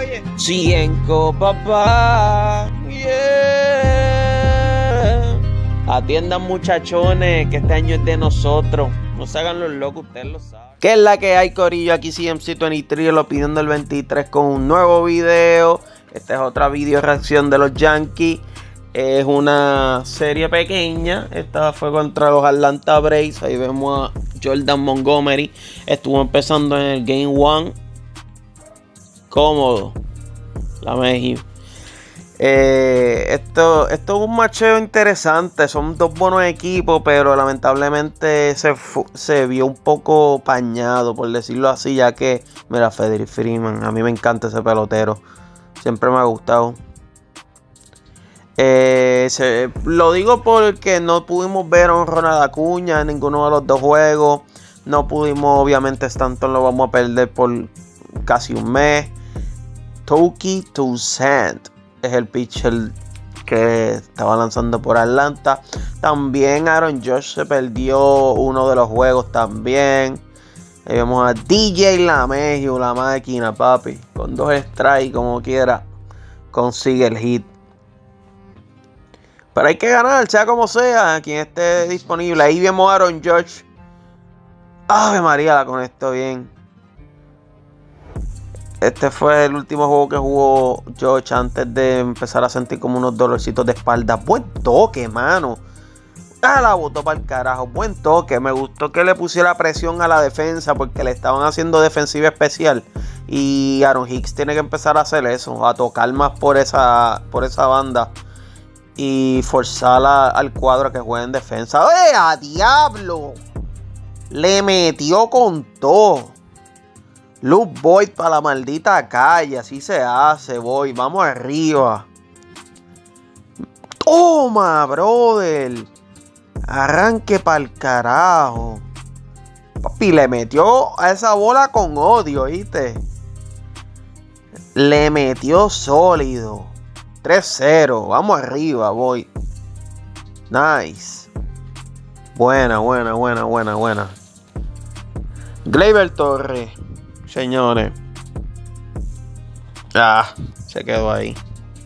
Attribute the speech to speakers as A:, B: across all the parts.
A: Cienco, papá. Yeah. Atiendan, muchachones, que este año es de nosotros. No se hagan los locos, ustedes lo saben. ¿Qué es la que hay, corillo? Aquí CMC23, la opinión del 23 con un nuevo video. Esta es otra video reacción de los Yankees. Es una serie pequeña. Esta fue contra los Atlanta Braves. Ahí vemos a Jordan Montgomery. Estuvo empezando en el Game 1. Cómodo. La México. Esto es un macheo interesante. Son dos buenos equipos, pero lamentablemente se vio un poco pañado, por decirlo así, ya que, mira, Frederick Freeman, a mí me encanta ese pelotero. Siempre me ha gustado. Lo digo porque no pudimos ver a un Ronald Acuña en ninguno de los dos juegos. No pudimos, obviamente, Stanton lo vamos a perder por casi un mes. Touki Toussaint es el pitcher que estaba lanzando por Atlanta. También Aaron Judge se perdió uno de los juegos también. Ahí vemos a DJ LeMahieu, la máquina, papi. Con 2 strikes, como quiera, consigue el hit. Pero hay que ganar, sea como sea, quien esté disponible. Ahí vemos a Aaron Judge. Ave María, la conectó bien. Este fue el último juego que jugó Judge antes de empezar a sentir como unos dolorcitos de espalda. Buen toque, mano. La botó para el carajo. Buen toque. Me gustó que le pusiera presión a la defensa porque le estaban haciendo defensiva especial. Y Aaron Hicks tiene que empezar a hacer eso, a tocar más por esa banda y forzar al cuadro que juegue en defensa. ¡A diablo! Le metió con todo. Luke Voit para la maldita calle. Así se hace, boy. Vamos arriba. Toma, brother. Arranque para el carajo. Papi, le metió a esa bola con odio, ¿viste? Le metió sólido. 3-0. Vamos arriba, boy. Nice. Buena. Gleyber Torres. Señores. Se quedó ahí.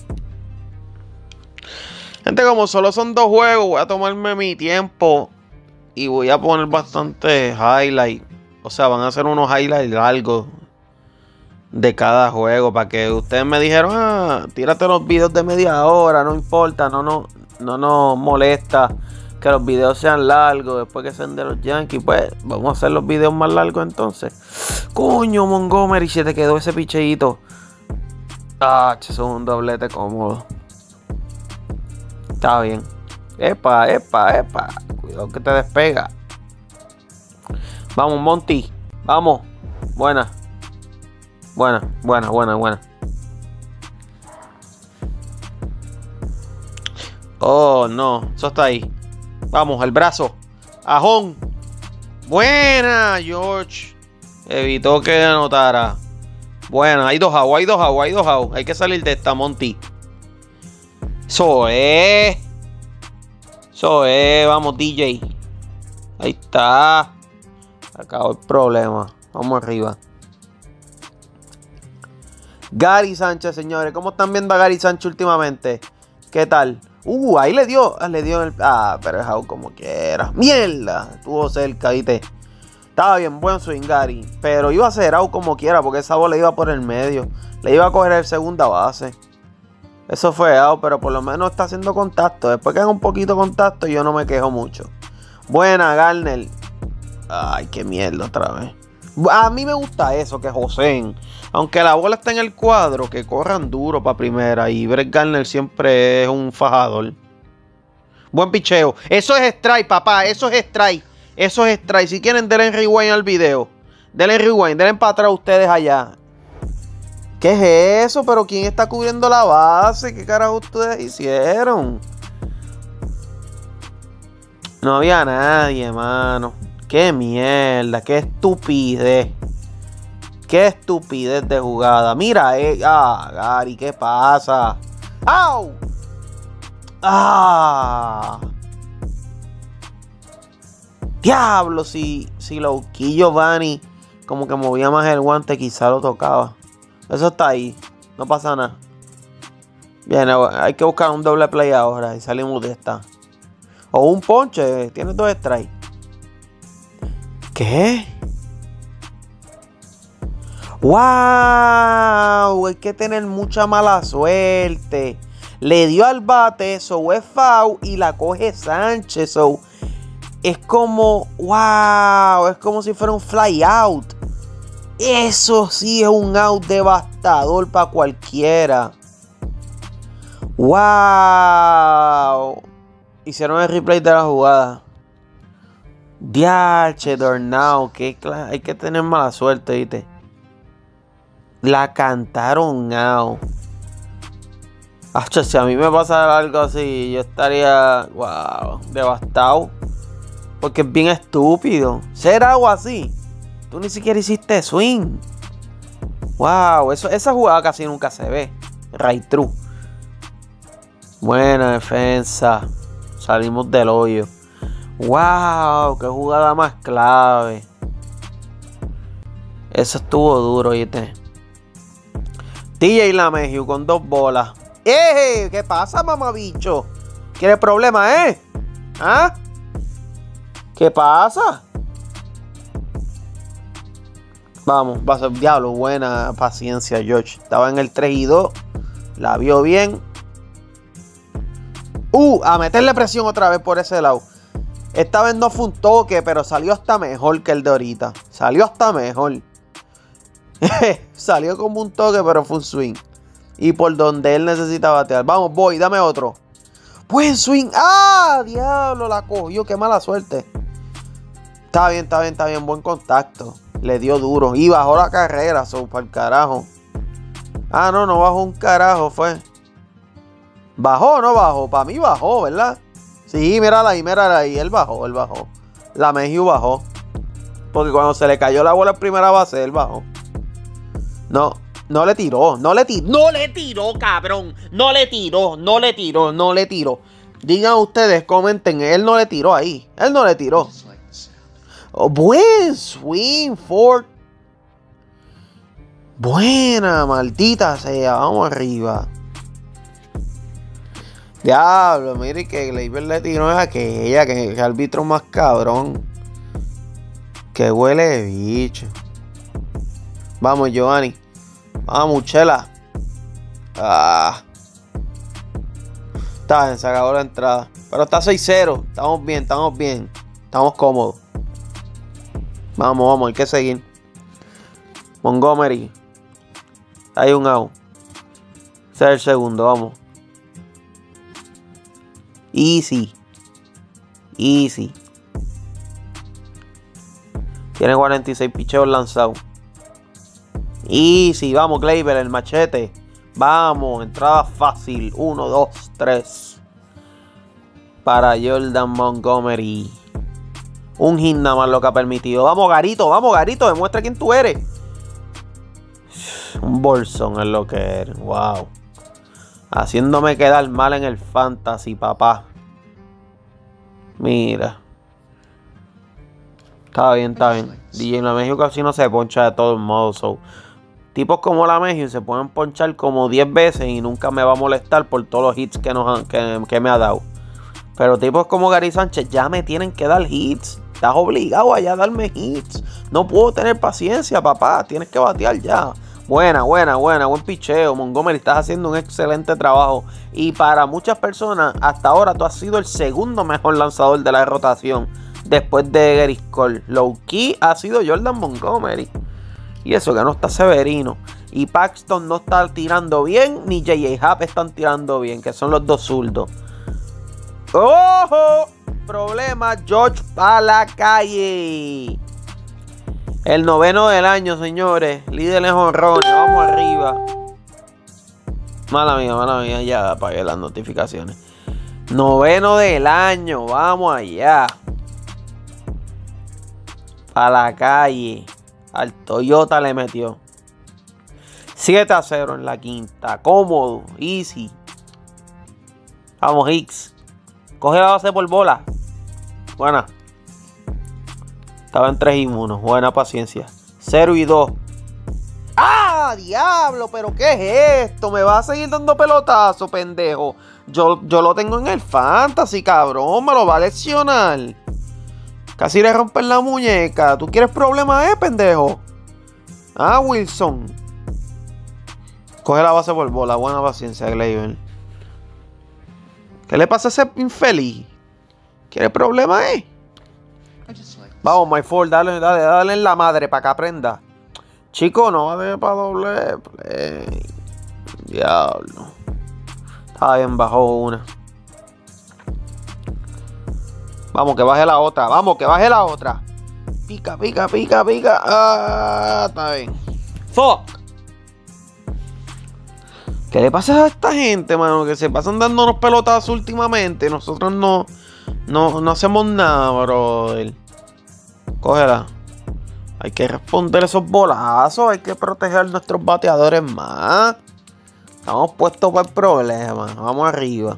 A: Gente, como solo son 2 juegos, voy a tomarme mi tiempo y voy a poner bastante highlight. O sea, van a ser unos highlights largos de cada juego para que ustedes me dijeron, tírate los videos de media hora, no importa, no nos molesta que los videos sean largos después que sean de los Yankees. Pues vamos a hacer los videos más largos entonces. Coño, Montgomery, se te quedó ese picheíto. Eso es un doblete cómodo. Está bien. Epa. Cuidado que te despega. Vamos, Monty. Vamos. Buena. Oh, no. Eso está ahí. Vamos, el brazo. Ajón. Buena, George. Evitó que anotara. Buena, hay 2 outs. Hay que salir de esta, Monty. Eso es. Vamos, DJ. Ahí está. Acabó el problema. Vamos arriba. Gary Sánchez, señores. ¿Cómo están viendo a Gary Sánchez últimamente? ¿Qué tal? Ahí le dio en el... pero es out como quiera. ¡Mierda! Estuvo cerca, ¿viste? Estaba bien buen swing, Gary. Pero iba a ser out como quiera porque esa bola iba por el medio. Le iba a coger el segunda base. Eso fue out, pero por lo menos está haciendo contacto. Después que haga un poquito de contacto, yo no me quejo mucho. Buena, Garner. Ay, qué mierda otra vez. A mí me gusta eso, que joseen. Aunque la bola está en el cuadro, que corran duro para primera. Y Brett Garner siempre es un fajador. Buen picheo. Eso es strike, papá. Eso es strike. Si quieren, denle rewind al video. Denle para atrás ustedes allá. ¿Qué es eso? ¿Pero quién está cubriendo la base? ¿Qué carajo ustedes hicieron? No había nadie, mano. Qué mierda, qué estupidez. Qué estupidez de jugada. Mira, Gary, ¿qué pasa? ¡Au! Diablo, si Loquillo Giovanni como que movía más el guante, quizá lo tocaba. Eso está ahí. No pasa nada. Bien, hay que buscar un doble play ahora y salimos de esta. O un ponche. Tienes 2 strikes. ¿Qué? ¡Wow! Hay que tener mucha mala suerte. Le dio al bate, so es foul y la coge Sánchez. So es como, wow, es como si fuera un fly out. Eso sí es un out devastador para cualquiera. Wow. Hicieron el replay de la jugada. Diache, Dornau, que hay que tener mala suerte, ¿viste? La cantaron out. Si a mí me pasa algo así, yo estaría, wow, devastado. Porque es bien estúpido. Ser algo así. Tú ni siquiera hiciste swing. Wow, esa jugada casi nunca se ve. Right true. Buena defensa. Salimos del hoyo. Wow, qué jugada más clave. Eso estuvo duro, ¿viste? DJ LeMahieu con 2 bolas. ¿Qué pasa, mamabicho? ¿Quieres problema, ¿Ah? ¿Qué pasa? Vamos, va a ser diablo. Buena paciencia, George. Estaba en el 3-2. La vio bien. A meterle presión otra vez por ese lado. Esta vez no fue un toque, pero salió hasta mejor que el de ahorita. Salió hasta mejor. Salió como un toque, pero fue un swing. Y por donde él necesita batear. Vamos, voy, dame otro. Buen swing. ¡Ah! Diablo, la cogió. Qué mala suerte. Está bien. Buen contacto. Le dio duro. Y bajó la carrera. Para el carajo. Ah, no bajó un carajo, fue. ¿Bajó o no bajó? Para mí bajó, ¿verdad? Sí, mírala ahí. Él bajó. LeMahieu bajó. Porque cuando se le cayó la bola en primera base, él bajó. No le tiró, cabrón. No le tiró. Digan ustedes, comenten, él no le tiró ahí. Él no le tiró. Buen swing, Ford. Buena, maldita sea. Vamos arriba. Diablo, mire que Gleyber le tiró a aquella, que árbitro más cabrón. Que huele de bicho. Vamos, Giovanni. Vamos, Chela. Está bien, se acabó la entrada. Pero está 6-0. Estamos bien. Estamos cómodos. Vamos, hay que seguir. Montgomery. Hay un out. Ese es el segundo, vamos. Easy. Tiene 46 picheos lanzados. Easy, vamos, Gleyber, el machete. Vamos, entrada fácil. 1, 2, 3. Para Jordan Montgomery. Un hit nada más lo que ha permitido. Vamos, Garito, demuestra quién tú eres. Un bolsón es lo que eres. Wow. Haciéndome quedar mal en el fantasy, papá. Mira. Está bien. DJ LeMahieu casi no se poncha de todos modos. So. Tipos como LeMahieu se pueden ponchar como 10 veces y nunca me va a molestar por todos los hits que me ha dado. Pero tipos como Gary Sánchez ya me tienen que dar hits. Estás obligado a ya darme hits. No puedo tener paciencia, papá. Tienes que batear ya. Buena. Buen picheo. Montgomery, estás haciendo un excelente trabajo. Y para muchas personas, hasta ahora tú has sido el segundo mejor lanzador de la rotación. Después de Gerrit Cole. Low key ha sido Jordan Montgomery. Y eso que no está Severino. Y Paxton no está tirando bien. Ni J.A. Happ están tirando bien. Que son los dos zurdos. ¡Ojo! Problema. George para la calle. El 9º del año, señores. Líder en jonrones. Vamos arriba. Mala mía. Ya apagué las notificaciones. 9º del año. Vamos allá. A la calle. Al Toyota le metió. 7-0 en la quinta. Cómodo. Easy. Vamos, Hicks. Coge la base por bola. Buena. Estaba en 3-1. Buena paciencia. 0-2. ¡Ah! ¡Ah, diablo! ¿Pero qué es esto? ¿Me vas a seguir dando pelotazo, pendejo? Yo lo tengo en el fantasy, cabrón. Me lo va a lesionar. Casi le rompen la muñeca. ¿Tú quieres problemas, pendejo? Ah, Wilson. Coge la base por bola. Buena paciencia, Gleyber. ¿Qué le pasa a ese infeliz? ¿Quiere problemas, Vamos, my fault. Dale en la madre para que aprenda. Chico, no va a para doble play. Diablo. Está bien, bajó una. Vamos, que baje la otra. Vamos, que baje la otra. Pica. Ah, está bien. Fuck. ¿Qué le pasa a esta gente, mano? Que se pasan dándonos pelotazos últimamente. Nosotros no hacemos nada, brother. Cógela. Hay que responder esos bolazos. Hay que proteger a nuestros bateadores más. Estamos puestos para el problema. Vamos arriba.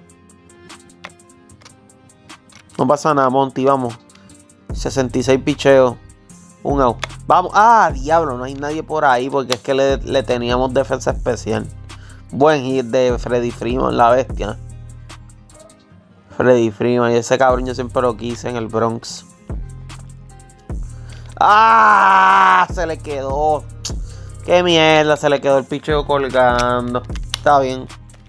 A: No pasa nada, Monty. Vamos. 66 picheos. Un out. Vamos. Ah, diablo. No hay nadie por ahí porque es que le teníamos defensa especial. Buen hit de Freddie Freeman, la bestia. Freddie Freeman. Y ese cabrón yo siempre lo quise en el Bronx. ¡Ah! Se le quedó. ¡Qué mierda! Se le quedó el picheo colgando. Está bien.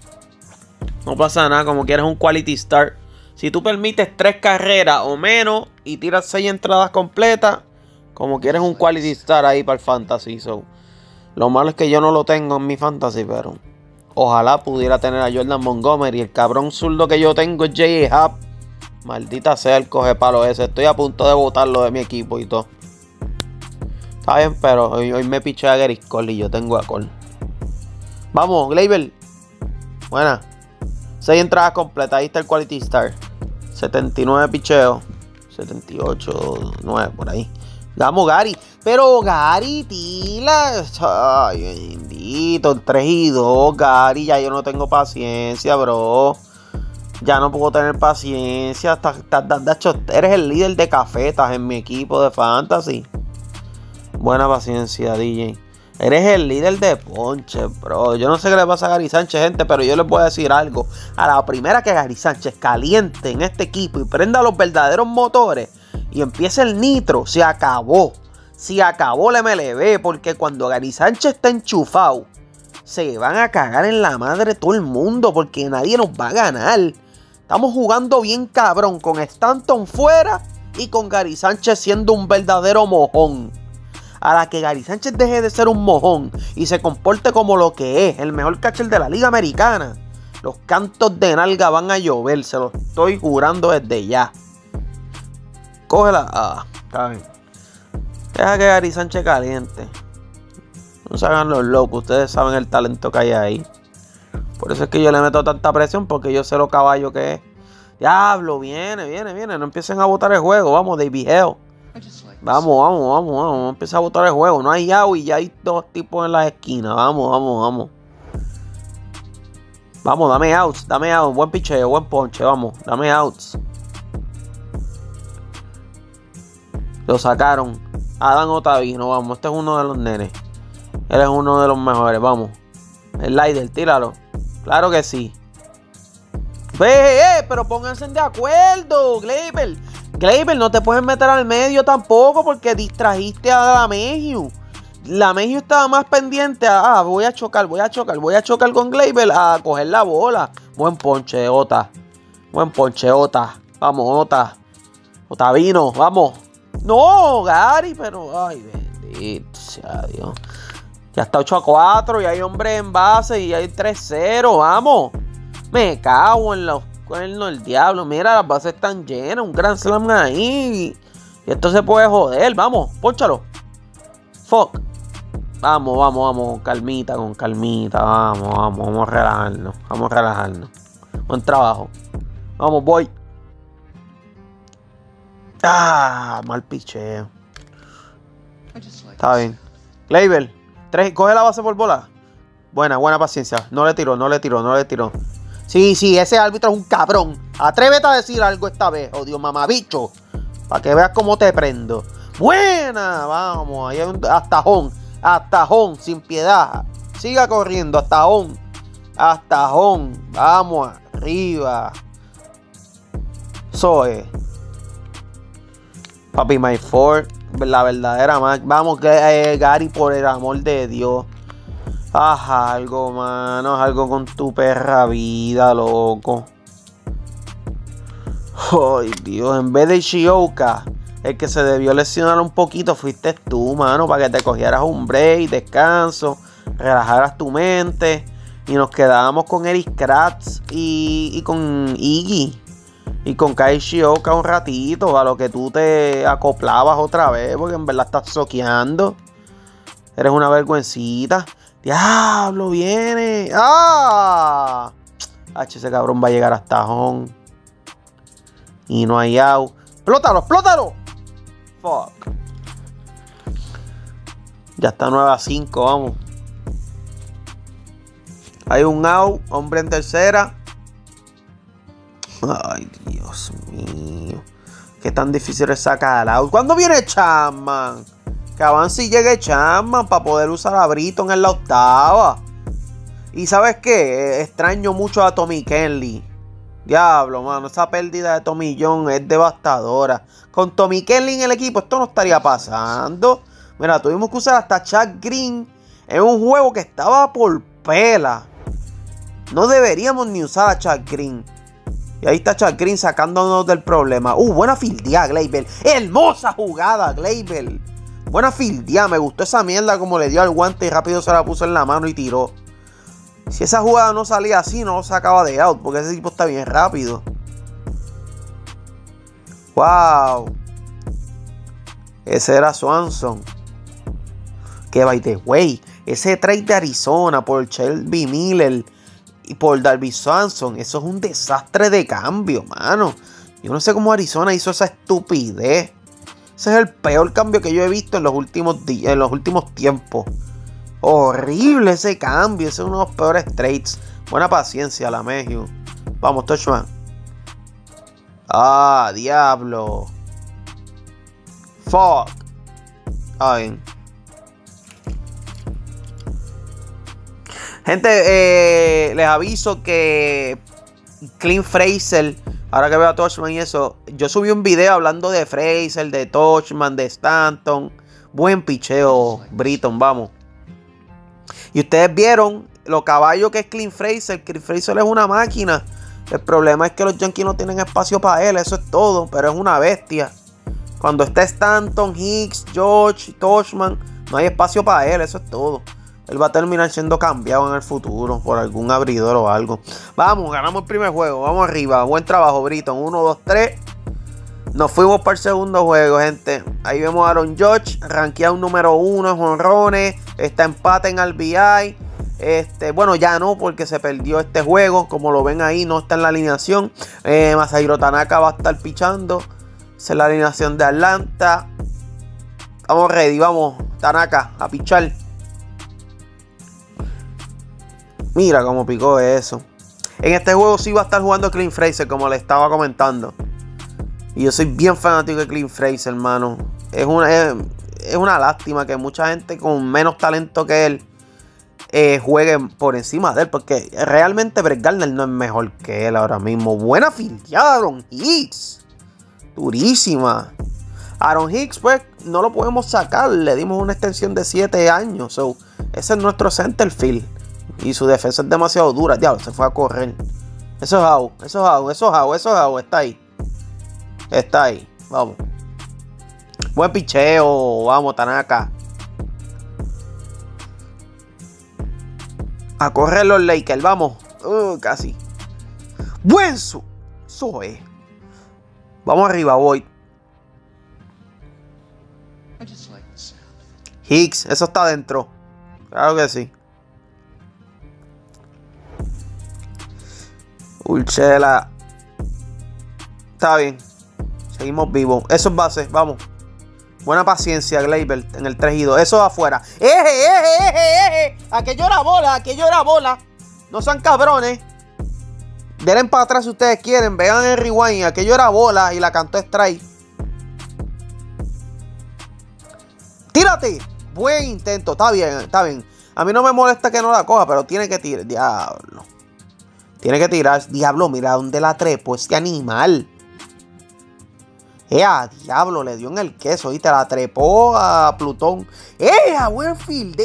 A: No pasa nada. Como quieres un quality start. Si tú permites 3 carreras o menos y tiras 6 entradas completas, como quieres un quality start ahí para el fantasy. So, lo malo es que yo no lo tengo en mi fantasy, pero ojalá pudiera tener a Jordan Montgomery. El cabrón zurdo que yo tengo es J.A. Happ. Maldita sea el coge palo ese. Estoy a punto de botarlo de mi equipo y todo. Está bien, pero hoy me piché a Gerrit Cole y yo tengo a Cole. Vamos, Gleyber. Buena. 6 entradas completas. Ahí está el quality start. 79 picheos. 78, 9 por ahí. Vamos, Gary. Pero Gary, tila. Ay, bendito. 3 y 2, Gary. Ya yo no tengo paciencia, bro. Ya no puedo tener paciencia. Eres el líder de cafetas en mi equipo de fantasy. Buena paciencia, DJ. Eres el líder de ponche, bro. Yo no sé qué le pasa a Gary Sánchez, gente, pero yo les voy a decir algo. A la primera que Gary Sánchez caliente en este equipo y prenda los verdaderos motores y empiece el nitro, se acabó. Se acabó la MLB, porque cuando Gary Sánchez está enchufado, se van a cagar en la madre todo el mundo, porque nadie nos va a ganar. Estamos jugando bien cabrón, con Stanton fuera y con Gary Sánchez siendo un verdadero mojón. A la que Gary Sánchez deje de ser un mojón y se comporte como lo que es, el mejor catcher de la Liga Americana, los cantos de nalga van a llover, se lo estoy jurando desde ya. Cógela. Ah, está bien. Deja que Gary Sánchez caliente. No se hagan los locos, ustedes saben el talento que hay ahí. Por eso es que yo le meto tanta presión, porque yo sé lo caballo que es. Diablo, viene. No empiecen a botar el juego. Vamos, David Hale. Vamos. Empieza a botar el juego. No hay out y ya hay 2 tipos en las esquinas. Vamos. Vamos, dame outs. Buen picheo, buen ponche. Vamos, dame outs. Lo sacaron. Adam Ottavino, vamos. Este es uno de los nenes. Él es uno de los mejores. Vamos. El Lider, tíralo. Claro que sí. Pero pónganse de acuerdo, Gleyber. Gleyber, no te puedes meter al medio tampoco porque distrajiste a LaMahieu. LaMahieu estaba más pendiente a, voy a chocar con Gleyber a coger la bola. Buen ponche, Ota. Vamos, Ota. Ottavino, vamos. No, Gary, pero, ay, bendito sea Dios. Ya está 8-4 y hay hombre en base y hay 3-0, vamos. Me cago en los cuernos del diablo. Mira, las bases están llenas, un gran slam ahí. Y esto se puede joder, vamos, pónchalo. Fuck. Vamos, calmita, vamos a relajarnos. Buen trabajo. Vamos, voy. Mal picheo. Está bien. Gleyber, 3, coge la base por bola. Buena paciencia. No le tiró. Sí, ese árbitro es un cabrón. Atrévete a decir algo esta vez, oh Dios, mamabicho. Para que veas cómo te prendo. Buena, vamos, ahí hay un hasta home. Hasta home, sin piedad. Siga corriendo, hasta home. Hasta home. Vamos arriba. Eso es. Papi, my Ford. La verdadera más. Vamos, Gary, por el amor de Dios. Haz algo, mano. Haz algo con tu perra vida, loco. Ay, Dios. En vez de Ishioka, el que se debió lesionar un poquito fuiste tú, mano. Para que te cogieras un break, descanso, relajaras tu mente. Y nos quedábamos con Eric Kratz y con Iggy. Y con Kai Ishioka un ratito. A lo que tú te acoplabas otra vez. Porque en verdad estás soqueando. Eres una vergüencita. ¡Diablo, viene! ¡Ah! Ese cabrón va a llegar hasta home. Y no hay out. ¡Explótalo, explótalo! Fuck. Ya está 9-5, vamos. Hay un out, hombre en tercera. Ay, Dios mío. Qué tan difícil es sacar out. ¿Cuándo viene Chapman? Que avance y llegue Chapman para poder usar a Britton en la octava. Y ¿sabes qué? Extraño mucho a Tommy Kenley. Diablo, mano. Esa pérdida de Tommy John es devastadora. Con Tommy Kenley en el equipo esto no estaría pasando. Mira, tuvimos que usar hasta Chad Green en un juego que estaba por pela. No deberíamos ni usar a Chad Green. Y ahí está Chad Green sacándonos del problema. Buena fildeada, Gleyber. Hermosa jugada, Gleyber. Buena fildeada. Me gustó esa mierda como le dio al guante y rápido se la puso en la mano y tiró. Si esa jugada no salía así, no lo sacaba de out. Porque ese tipo está bien rápido. Wow. Ese era Swanson. Que by the way, ese trade de Arizona por Shelby Miller y por Darby Swanson, eso es un desastre de cambio, mano. Yo no sé cómo Arizona hizo esa estupidez. Ese es el peor cambio que yo he visto en los últimos días, en los últimos tiempos. Horrible ese cambio. Ese es uno de los peores trades. Buena paciencia, la Mejio. Vamos, Touchman. Ah, diablo. Fuck. Ah, bien. Gente, les aviso que Clint Frazier, ahora que veo a Touchman y eso, yo subí un video hablando de Frazier, de Touchman, de Stanton. Buen picheo, Britton, vamos. Y ustedes vieron lo caballo que es Clint Frazier. Clint Frazier es una máquina. El problema es que los Yankees no tienen espacio para él, eso es todo, pero es una bestia. Cuando está Stanton, Hicks, George, Touchman, no hay espacio para él, eso es todo. Él va a terminar siendo cambiado en el futuro por algún abridor o algo. Vamos, ganamos el primer juego, vamos arriba. Buen trabajo, Britton. 1, 2, 3. Nos fuimos para el segundo juego, gente. Ahí vemos a Aaron Judge, rankeado número 1 en jonrones. Está empate en RBI. Bueno, ya no, porque se perdió este juego. Como lo ven ahí, no está en la alineación. Masahiro Tanaka va a estar pichando. Esa es la alineación de Atlanta. Vamos ready, vamos, Tanaka, a pichar. Mira cómo picó eso. En este juego sí va a estar jugando Clint Frazier, como le estaba comentando. Y yo soy bien fanático de Clint Frazier, hermano. Es una lástima que mucha gente con menos talento que él juegue por encima de él. Porque realmente Brett Gardner no es mejor que él ahora mismo. Buena fildeada, Aaron Hicks. Durísima. Aaron Hicks, pues, no lo podemos sacar. Le dimos una extensión de 7 años. So, ese es nuestro center field. Y su defensa es demasiado dura. Diablo, se fue a correr. Eso es out. Eso es out. Eso es out. Eso es out. Está ahí. Está ahí. Vamos. Buen picheo. Vamos, Tanaka. A correr los Lakers. Vamos. Casi. Buen su. Eso es. Vamos arriba, Boyd. Hicks. Eso está adentro. Claro que sí. Urshela. Está bien. Seguimos vivos. Eso es base. Vamos. Buena paciencia, Gleyber. En el 3 y 2. Eso afuera. ¡Eje! Aquello era bola. Aquello era bola. No sean cabrones. Denle para atrás si ustedes quieren. Vean el rewind. Aquello era bola y la cantó strike. ¡Tírate! Buen intento. Está bien, está bien. A mí no me molesta que no la coja, pero tiene que tirar. Diablo. Tiene que tirar. Diablo, mira dónde la trepo este animal. Diablo, le dio en el queso y te la trepó a Plutón. A buen field.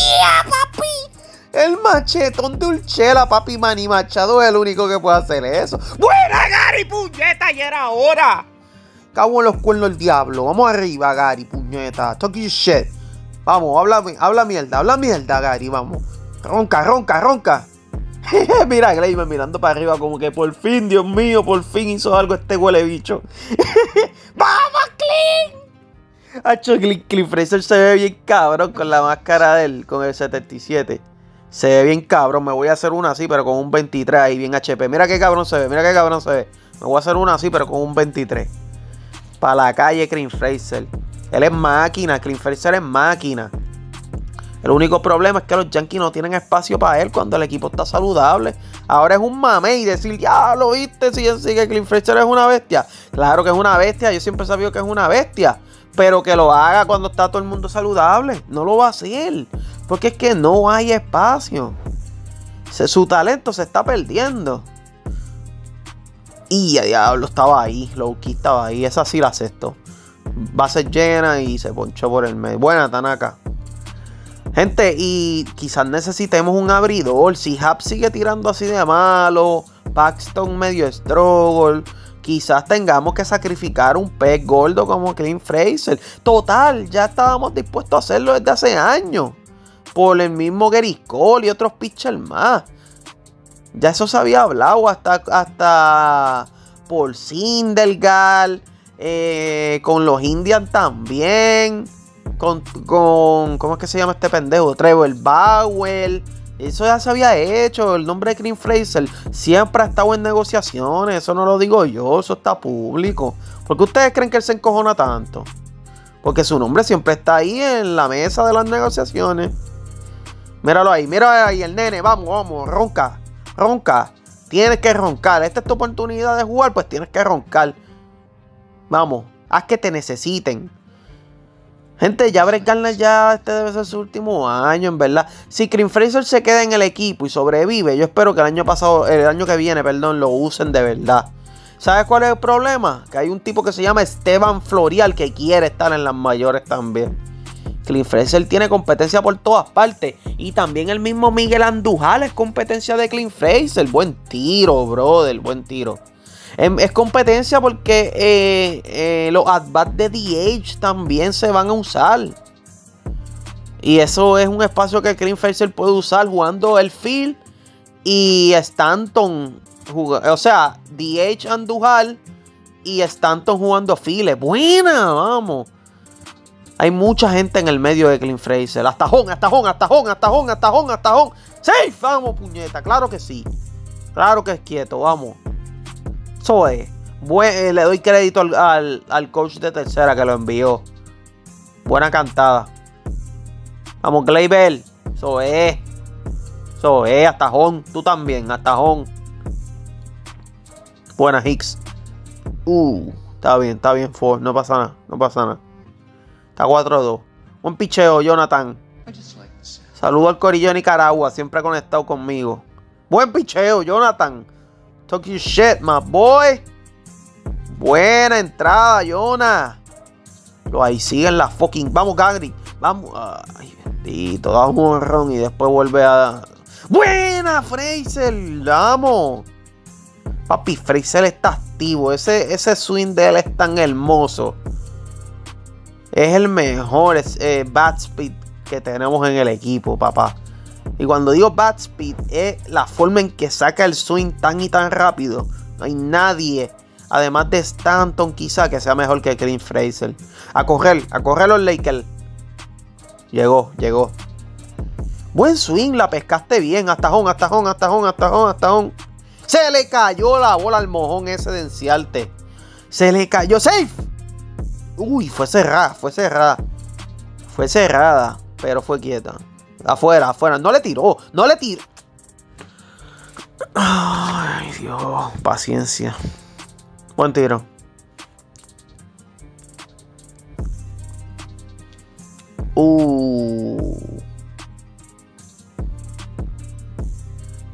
A: Papi. El machetón de Urchela, papi. Manny Machado es el único que puede hacer eso. ¡Buena, Gary, puñeta! ¡Ya era hora! Cago en los cuernos del diablo. Vamos arriba, Gary, puñeta. Talking shit. Vamos, habla mierda, Gary, vamos. Ronca. Mira, Gleyber mirando para arriba como que por fin, Dios mío, por fin hizo algo este huele bicho. ¡Vamos, Clint! Hacho, Clint Fraser se ve bien cabrón con la máscara de él, con el 77. Se ve bien cabrón, me voy a hacer una así, pero con un 23 ahí, bien HP. Mira qué cabrón se ve. Me voy a hacer una así, pero con un 23. Para la calle, Clint Fraser. Él es máquina, Clint Fraser es máquina. El único problema es que los Yankees no tienen espacio para él cuando el equipo está saludable. Ahora es un mamey decir, ya lo viste, si que Clint Fraser es una bestia. Claro que es una bestia, yo siempre he sabido que es una bestia. Pero que lo haga cuando está todo el mundo saludable. No lo va a hacer. Porque es que no hay espacio. Su talento se está perdiendo. Y ya diablo, estaba ahí. Lowkey estaba ahí. Esa sí la aceptó. Base llena y se ponchó por el medio. Buena, Tanaka. Gente, y quizás necesitemos un abridor. Si Happ sigue tirando así de malo, Paxton medio struggle, quizás tengamos que sacrificar un pez gordo como Clint Fraser. Total, ya estábamos dispuestos a hacerlo desde hace años. Por el mismo Gerrit Cole y otros pitchers más. Ya eso se había hablado hasta por Syndergaard, con los Indians también. Con ¿cómo es que se llama este pendejo? Trevor Bauer. Eso ya se había hecho. El nombre de Clint Fraser siempre ha estado en negociaciones. Eso no lo digo yo, eso está público. ¿Por qué ustedes creen que él se encojona tanto? Porque su nombre siempre está ahí en la mesa de las negociaciones. Míralo ahí, el nene. Vamos, ronca. Tienes que roncar. Esta es tu oportunidad de jugar, pues tienes que roncar. Vamos, haz que te necesiten. Gente, ya Brett Gardner ya este debe ser su último año, en verdad. Si Clint Fraser se queda en el equipo y sobrevive, yo espero que el año que viene, lo usen de verdad. ¿Sabes cuál es el problema? Que hay un tipo que se llama Esteban Florial que quiere estar en las mayores también. Clint Fraser tiene competencia por todas partes. Y también el mismo Miguel Andújar es competencia de Clint Fraser. Buen tiro, brother, buen tiro. Es competencia porque los at-bats de DH también se van a usar. Y eso es un espacio que Clint Fraser puede usar jugando el field y Stanton. O sea, DH Andújar y Stanton jugando field. Buena, vamos. Hay mucha gente en el medio de Clint Fraser. Hasta home. Safe, vamos, puñeta. Claro que sí. Claro que es quieto, vamos. Eso es. Le doy crédito al coach de tercera que lo envió. Buena cantada. Vamos, Gleyber. Eso es. Hasta home. Tú también, hasta home. Buena, Hicks. Está bien, Ford. No pasa nada. Está 4-2. Buen picheo, Jonathan. Saludo al corillo de Nicaragua. Siempre ha conectado conmigo. Buen picheo, Jonathan. Talk your shit, my boy. Buena entrada, Jonah. Ahí siguen las fucking. Vamos, Gagri. Vamos. Ay, bendito. Da un honrón y después vuelve a. Buena, Fraser. Vamos. Papi, Fraser está activo. Ese swing de él es tan hermoso. Es el mejor bat speed que tenemos en el equipo, papá. Y cuando digo bat speed, es la forma en que saca el swing tan y tan rápido. No hay nadie, además de Stanton, quizá, que sea mejor que Clint Fraser. A correr los Lakers. Llegó. Buen swing, la pescaste bien. Hasta home. Se le cayó la bola al mojón ese de Enciarte. Se le cayó. ¡Safe! Uy, fue cerrada, pero fue quieta. Afuera. No le tiró. Ay, Dios, paciencia. Buen tiro.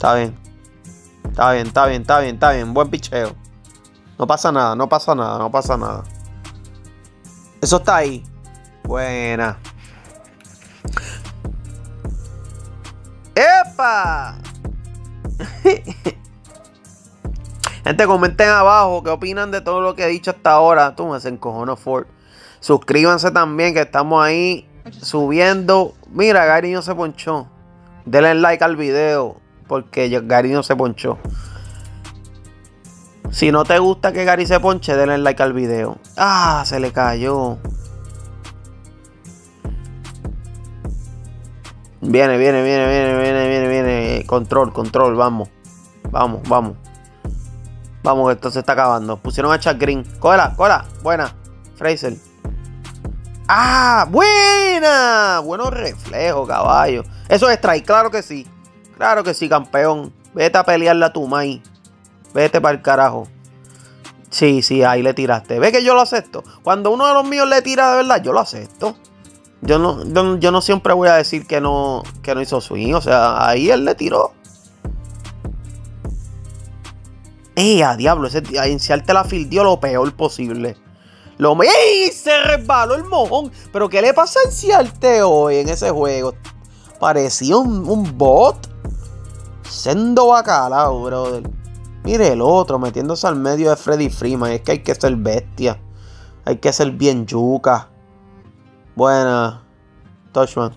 A: Está bien. Está bien, está bien, está bien, está bien. Buen picheo. No pasa nada, no pasa nada, no pasa nada. Eso está ahí. Buena. ¡Epa! Gente, comenten abajo qué opinan de todo lo que he dicho hasta ahora. Tú me encojono Ford. Suscríbanse también que estamos ahí subiendo. Mira, Gary no se ponchó. Denle like al video porque Gary no se ponchó. Si no te gusta que Gary se ponche, denle like al video. Ah, se le cayó. Viene. Control, vamos. Vamos, que esto se está acabando. Pusieron a Chad Green. Cógela. Buena. Fraser. ¡Ah! ¡Buena! Buenos reflejos, caballo. Eso es strike, claro que sí. Claro que sí, campeón. Vete a pelearla a tu maíz. Vete para el carajo. Sí, ahí le tiraste. ¿Ve que yo lo acepto? Cuando uno de los míos le tira de verdad, yo lo acepto. Yo no siempre voy a decir que no hizo swing. O sea, ahí él le tiró. A diablo, ese Enciarte la fildió lo peor posible. ¡Ey! Se resbaló el mojón. ¿Pero qué le pasa a Enciarte hoy en ese juego? Parecía un bot. Sendo bacalao, brother. Mire el otro metiéndose al medio de Freddie Freeman. Es que hay que ser bestia. Hay que ser bien yuca. Buena. Touchman.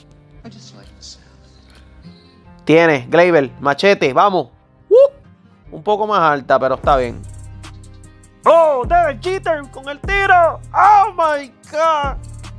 A: Tiene, Gleyber, machete, vamos. Un poco más alta, pero está bien. ¡Oh! Derek Jeter con el tiro. ¡Oh, my God!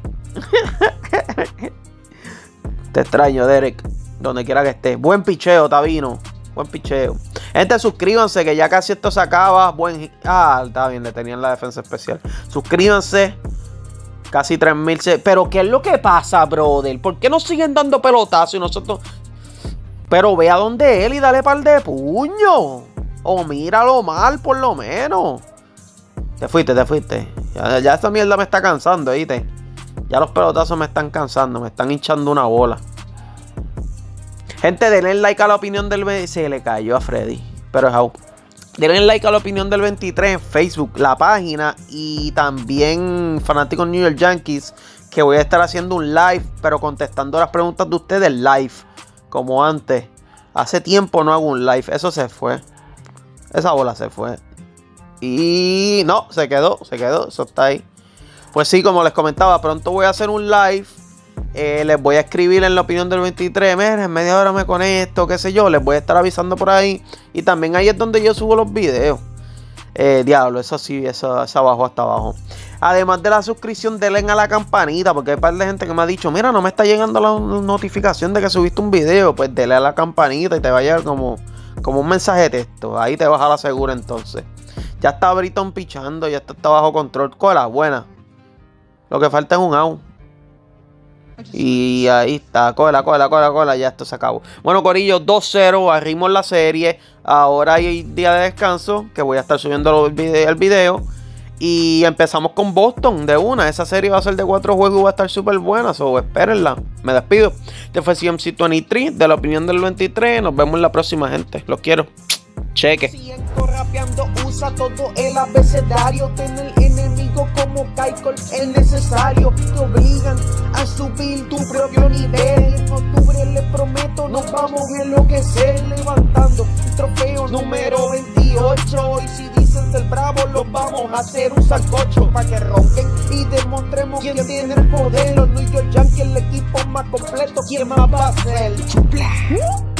A: Te extraño, Derek. Donde quiera que estés. Buen picheo, Tabino. Buen picheo. Gente, suscríbanse que ya casi esto se acaba. Está bien, le tenían la defensa especial. Suscríbanse. Casi 3000. Pero ¿qué es lo que pasa, brother? ¿Por qué nos siguen dando pelotazos y nosotros? Pero ve a donde él y dale par de puño. O míralo mal, por lo menos. Te fuiste. Ya esta mierda me está cansando, ¿viste? Ya los pelotazos me están cansando. Me están hinchando una bola. Gente, denle like a la opinión del 23. Se le cayó a Freddy. Pero es out. Denle like a la opinión del 23 en Facebook, la página. Y también Fanáticos New York Yankees. Que voy a estar haciendo un live. Pero contestando las preguntas de ustedes live. Como antes. Hace tiempo no hago un live. Eso se fue. Esa bola se fue. Y no, se quedó. Eso está ahí. Pues sí, como les comentaba, pronto voy a hacer un live. Les voy a escribir en la opinión del 23. Miren, en media hora me conecto, qué sé yo. Les voy a estar avisando por ahí. Y también ahí es donde yo subo los videos. Diablo, eso sí, eso abajo hasta abajo. Además de la suscripción, denle a la campanita. Porque hay un par de gente que me ha dicho: mira, no me está llegando la notificación de que subiste un video. Pues denle a la campanita y te va a llegar como un mensaje de texto. Ahí te vas a la segura entonces. Ya está Britton pichando, ya está bajo control. Cola, buena. Lo que falta es un out. Y ahí está, cola, ya esto se acabó. Bueno, corillo, 2-0, arrimos la serie. Ahora hay día de descanso, que voy a estar subiendo el video. Y empezamos con Boston de una. Esa serie va a ser de 4 juegos y va a estar súper buena, so espérenla. Me despido. Este fue CMC23 de la opinión del 23. Nos vemos en la próxima, gente. Los quiero. Cheque. Siento rapeando, usa todo el abecedario. Tener enemigo como Keiko es necesario. Te obligan a subir tu propio nivel. En octubre les prometo, nos vamos a enloquecer. Levantando el trofeo número 28. Y si dicen ser bravo, los vamos a hacer un sancocho. Para que ronquen y demostremos quién tiene el poder. Los New York Yankees, el equipo más completo. ¿Quién más va a ser?